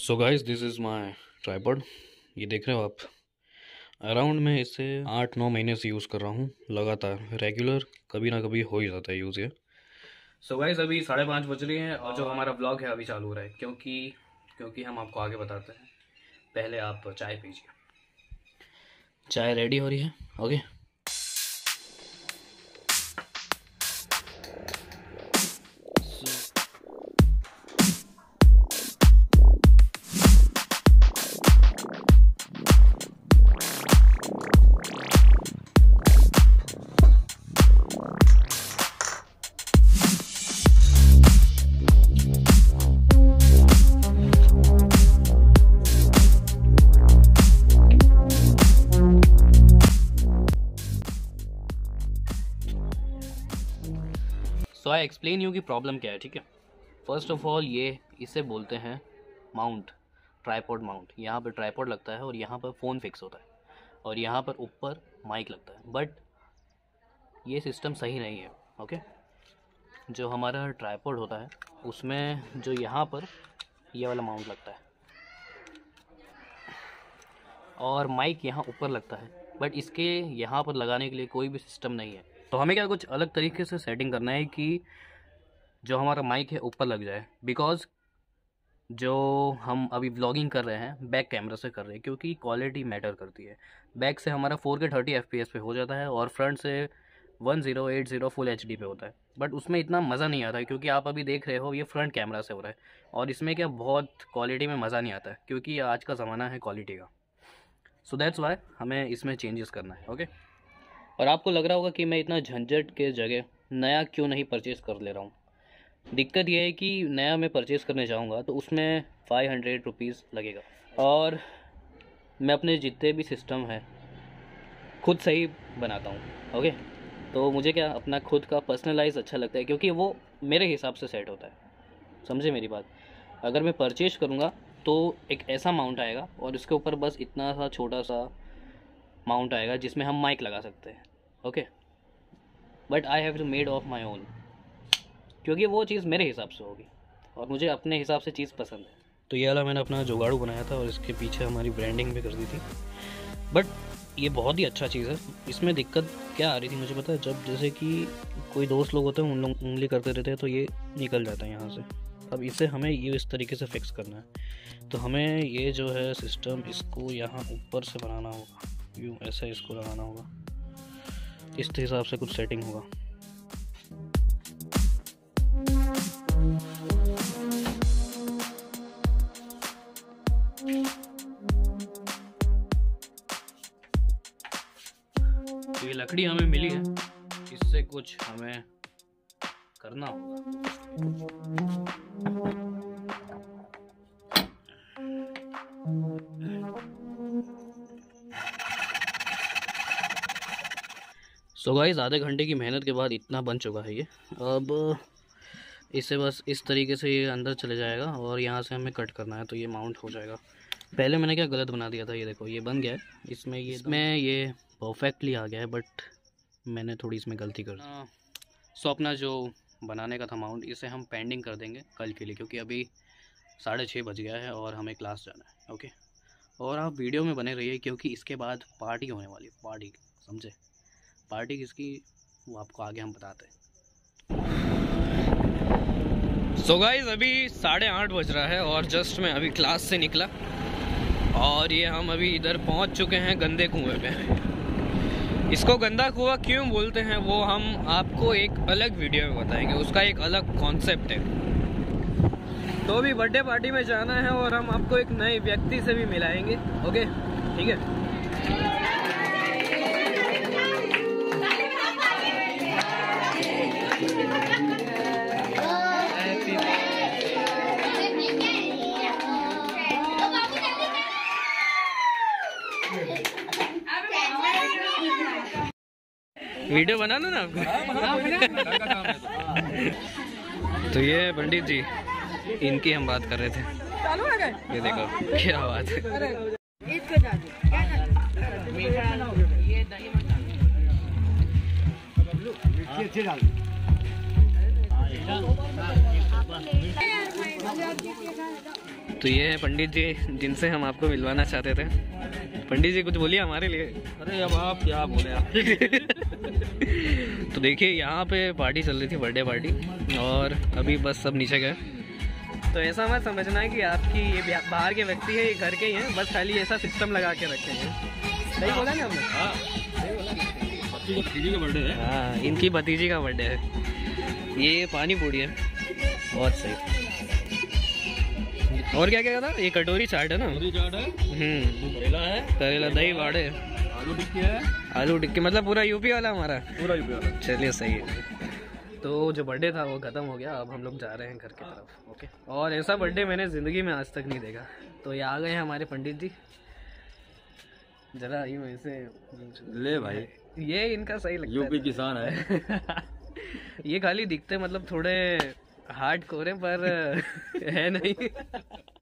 So guys this is my tripod. ये देख रहे हो आप, अराउंड मैं इसे 8-9 महीने से यूज़ कर रहा हूँ लगातार, रेगुलर। कभी ना कभी हो ही जाता है यूज़ ये। सो गाइस अभी 5:30 बज रही हैं और जो हमारा व्लॉग है अभी चालू हो रहा है, क्योंकि हम आपको आगे बताते हैं। पहले आप चाय पीजिए। चाय रेडी हो रही है। Okay so I explain you की प्रॉब्लम क्या है। ठीक है, फर्स्ट ऑफ ऑल ये इसे बोलते हैं माउंट, ट्राइपॉड माउंट। यहाँ पर ट्राइपॉड लगता है और यहाँ पर फ़ोन फिक्स होता है और यहाँ पर ऊपर माइक लगता है, बट ये सिस्टम सही नहीं है। ओके, जो हमारा ट्राइपॉड होता है उसमें जो यहाँ पर ये वाला माउंट लगता है और माइक यहाँ ऊपर लगता है, बट इसके यहाँ पर लगाने के लिए कोई भी सिस्टम नहीं है। तो हमें क्या कुछ अलग तरीके से सेटिंग करना है कि जो हमारा माइक है ऊपर लग जाए, बिकॉज़ जो हम अभी व्लॉगिंग कर रहे हैं बैक कैमरा से कर रहे हैं, क्योंकि क्वालिटी मैटर करती है। बैक से हमारा 4K 30 FPS पे हो जाता है और फ्रंट से 1080 फुल HD पे होता है, बट उसमें इतना मज़ा नहीं आता है, क्योंकि आप अभी देख रहे हो ये फ्रंट कैमरा से हो रहा है और इसमें क्या बहुत क्वालिटी में मज़ा नहीं आता है, क्योंकि आज का ज़माना है क्वालिटी का। सो दैट्स वाई हमें इसमें चेंजेस करना है। ओके, और आपको लग रहा होगा कि मैं इतना झंझट के जगह नया क्यों नहीं परचेज़ कर ले रहा हूँ। दिक्कत यह है कि नया मैं परचेज़ करने जाऊँगा तो उसमें 500 रुपीज़ लगेगा, और मैं अपने जितने भी सिस्टम हैं खुद से ही बनाता हूँ। ओके, तो मुझे क्या अपना खुद का पर्सनलाइज अच्छा लगता है, क्योंकि वो मेरे हिसाब से सेट होता है। समझे मेरी बात? अगर मैं परचेज़ करूँगा तो एक ऐसा माउंट आएगा और उसके ऊपर बस इतना सा छोटा सा माउंट आएगा जिसमें हम माइक लगा सकते हैं। Okay, but I have to made of my own, क्योंकि वो चीज़ मेरे हिसाब से होगी और मुझे अपने हिसाब से चीज़ पसंद है। तो ये वाला मैंने अपना जुगाड़ू बनाया था और इसके पीछे हमारी ब्रांडिंग भी कर दी थी, बट ये बहुत ही अच्छा चीज़ है। इसमें दिक्कत क्या आ रही थी मुझे पता है, जब जैसे कि कोई दोस्त लोग होते हैं उन लोग उंगली करते रहते हैं तो ये निकल जाता है यहाँ से। अब इसे हमें ये इस तरीके से फिक्स करना है, तो हमें ये जो है सिस्टम इसको यहाँ ऊपर से बनाना होगा, यूँ ऐसे इसको लगाना होगा, इस हिसाब से कुछ सेटिंग होगा। तो ये लकड़ी हमें मिली है, इससे कुछ हमें करना होगा। सो गाइस आधे घंटे की मेहनत के बाद इतना बन चुका है ये। अब इसे बस इस तरीके से ये अंदर चले जाएगा और यहाँ से हमें कट करना है तो ये माउंट हो जाएगा। पहले मैंने क्या गलत बना दिया था, ये देखो ये बन गया है, इसमें ये परफेक्टली आ गया है, बट मैंने थोड़ी इसमें गलती कर दी। सो अपना जो बनाने का था माउंट, इसे हम पेंडिंग कर देंगे कल के लिए, क्योंकि अभी 6:30 बज गया है और हमें क्लास जाना है। ओके, और आप वीडियो में बने रहिए, क्योंकि इसके बाद पार्टी होने वाली है। पार्टी समझे? पार्टी किसकी वो आपको आगे हम बताते हैं। सो गाइस अभी 8:30 बज रहा है और जस्ट मैं अभी क्लास से निकला और ये हम अभी इधर पहुंच चुके हैं गंदे कुएं पे। इसको गंदा कुआं क्यों बोलते हैं वो हम आपको एक अलग वीडियो में बताएंगे, उसका एक अलग कॉन्सेप्ट है। तो अभी बर्थडे पार्टी में जाना है और हम आपको एक नए व्यक्ति से भी मिलाएंगे। ओके ठीक है। वीडियो बनाना ना आपको। तो ये पंडित जी, इनकी हम बात कर रहे थे। ये देखो क्या बात है। तो ये है पंडित जी जिनसे हम आपको मिलवाना चाहते थे। पंडित जी कुछ बोलिए हमारे लिए। अरे अब आप क्या बोले आप। तो देखिए यहाँ पे पार्टी चल रही थी, बर्थडे पार्टी, और अभी बस सब नीचे गए। तो ऐसा मत समझना है कि आपकी ये बाहर के व्यक्ति है, ये घर के ही हैं, बस खाली ऐसा सिस्टम लगा के रखे हैं। सही बोला ना हमने? हाँ सही बोला। भतीजी का बर्थडे है। हाँ, इनकी भतीजी का बर्थडे है। ये पानी पूरी है, बहुत सही। और क्या क्या था? ये कटोरी चाट है ना? कटोरी चाट है, करेला है, करेला, दही वाड़े, आलू टिक्की है। आलू टिक्की, मतलब पूरा यूपी वाला हमारा। पूरा यूपी वाला। चलिए सही है। तो जो बर्थडे था वो ख़त्म हो गया, अब हम लोग जा रहे हैं घर की तरफ। ओके। और ऐसा बर्थडे मैंने ज़िंदगी में आज तक नहीं देखा। तो ये आ गए हैं हमारे पंडित जी। जरा यूँ ऐसे ले भाई, ये इनका सही लगता है। यूपी किसान है। ये खाली दिखते मतलब थोड़े हार्ड कोर है, पर है नहीं।